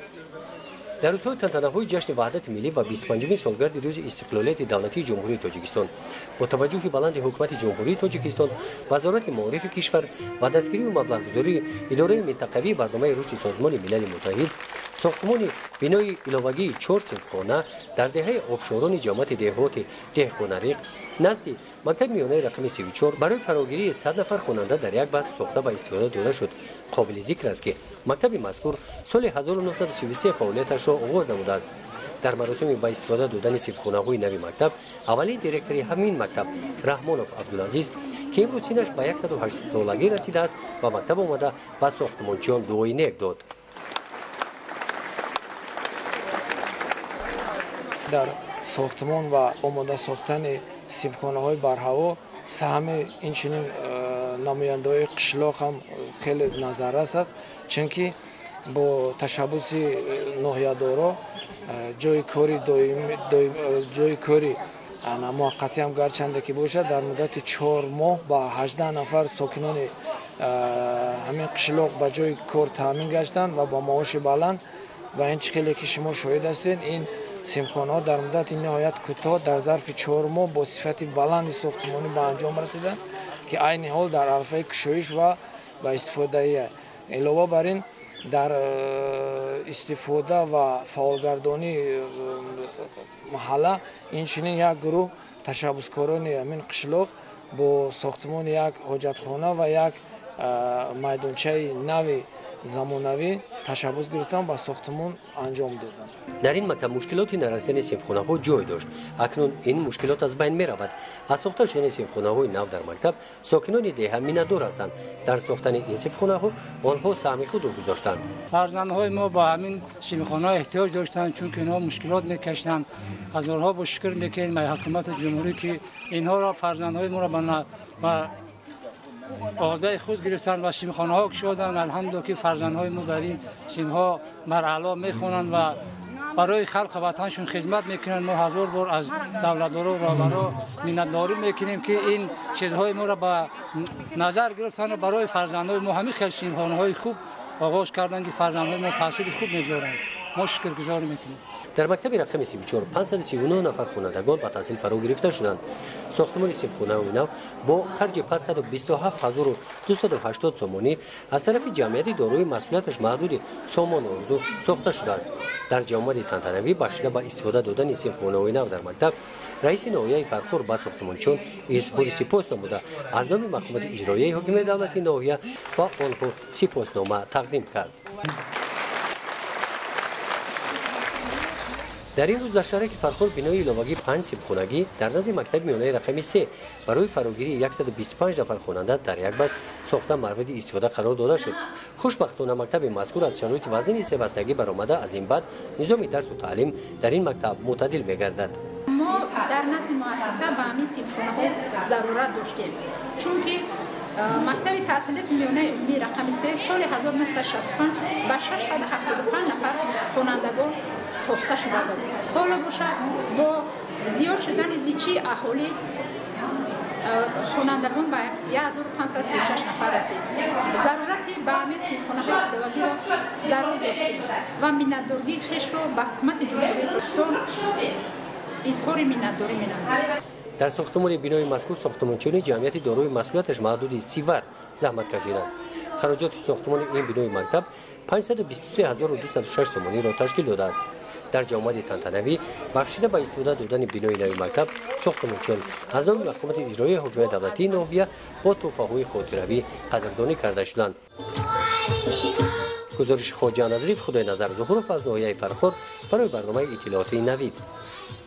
در روزهای تنتنه‌های جشن وحدت ملی و 25مین سالگرد روز استقلالیت دولتی جمهوری تاجیکستان با توجه بلند حکومت جمهوری تاجیکستان، وزارت معارف کشور و دستگیری و مبلغ‌گذاری اداره منطقوی برنامه رشد سازمان ملل متحد ساختمان بنای علاوگی 4 صنفخانه در دهه آبشاران جامعه دهات دهقان‌ریق نزد مکتب میانه رقم 34 برای فراگیری 100 نفر خواننده در یک بس ساخته و استفاده داده شد. قابل ذکر است که مکتب مذکور سال 1933 فعالیتش را آغاز نموده است. در مراسم با استفاده دادن صنفخانه‌های نوی مکتب اولین دیرکتور همین مکتب رحمانوف عبدالعزیز که امروز سنش به 108 سالگی رسیده است و مکتب آمده به ساختمانچیان دعای نیک داد. در ساختمان و آماده ساختن صنفخانه‌های برهوا سهم اینچنین نماینده‌های قشلاق هم خیلی نظررس است، چونکه با تشبث ناحیه‌دارا جای کاری موقتی هم گرچنده که باشد در مدت 4 ماه با 18 نفر ساکنان همین قشلاق به جای کار تامین گشتند و با معاش بلند و این خیلی که شما شاهد هستید. این صنفخانه‌ها در مدت نهایت کوتاه در ظرف 4 ماه با صفت بلند ساختمانی به انجام رسیدند که عین حال در عرصه کشایش و با استفاده علاوه بر این در استفاده و فعالگردانی محله اینچنین یک گروه تشبثکاران همین قشلاق با ساختمان یک حاجتخانه و یک میدانچه نوی زمانوی تشبث گرفتن با ساختمان انجام دادند. در این مکتب مشکلات نرسیدن صنفخانه‌ها جای داشت. اکنون این مشکلات از بین می‌رود. از ساخته شدن صنفخانه‌های نو در مکتب ساکنان ده هم می‌ندار هستند. در ساختن این صنفخانه‌ها آنها سهم خود را گذاشتند. فرزندهای ما با همین صنفخانه‌ها احتیاج داشتند چون که اینها مشکلات می‌کشیدند. از آنها با شکر می‌کنیم به حکومت جمهوری که اینها را فرزندهای ما را به عهده خود گرفتن و صنفخانه‌ها گشودند. الحمدلله که فرزندهای ما در این صنف‌ها مرحله می‌خوانند و برای خلق وطنشون خدمت میکنند. ما هزار بار از دولت‌دارا و رهبرا منتداری میکنیم که این چیزهای ما را به نظر گرفتن و برای فرزندهای ما همین خیلی صنفخانه‌های خوب آغاز کردند که فرزندهای ما تحصیل خوب می‌گذارند. ما شکرگزار میکنیم. در مکتب رقم 34 539 نفر خوانندگان به تحصیل فرا گرفته شدند. ساختمان صنفخانه نو با خرج 527280 سومانی از طرف جمعیت دارای مسئولیتش محدود سامان ارزو ساخته شده است. در جامعه تنتنوی بخشیده به استفاده دادن صنفخانه نو در مکتب رئیس ناحیه فرخور به ساختمانچیان اظهار سپاس نموده از نام مقامات اجرایی حکومت دولتی ناحیه با آنها سپاسنامه تقدیم کرد. در این روز در شهر فرخور بنای علاوگی 5 صنفخانگی در نزد مکتب میانه رقم 3 برای فراگیری 125 نفر خواننده در یک بس ساخته مورد استفاده قرار داده شد. خوشبختانه مکتب مذکور از شرایط وضعی سه‌بستگی برآمده از این بعد نظام درس و تعلیم در این مکتب معتدل می‌گردد. ما در نزد مؤسسه به همین صنفخانه‌ها ضرورت داشتیم چون که مکتب تحصیلات میانه عمومی رقم 3 سال 1965 به 675 نفر خوانندگان ساخته شده بود. حالا باشد با زیاد شدن زیچی اهالی خوانندگان به 1536 نفر رسید. ضرورتی به همین صنفخانه‌های علاوگی را ضرور داشتیم و منتداری خویش را به حکومت جمهوری تاجیکستان اظهار منتداری می‌نماییم. در ساختمان بنای مذکور ساختمانچیان جمعیت دارای مسئولیتش محدود 30 ور زحمت کشیدند. خراجات ساختمان این بنای مکتب 523206 سومانی را تشکیل داده است. در جامعه تنتنوی بخشیده به استفاده دادن بنای نوی مکتب ساختمانچیان از نام مقامات اجرایی حکومت دولتی ناحیه با تحفه‌های خاطروی قدردانی کرده شدند. گزارش خواجه نظریف خدای نظر ظهور از ناحیه فرخور برای برنامه اطلاعاتی نوید.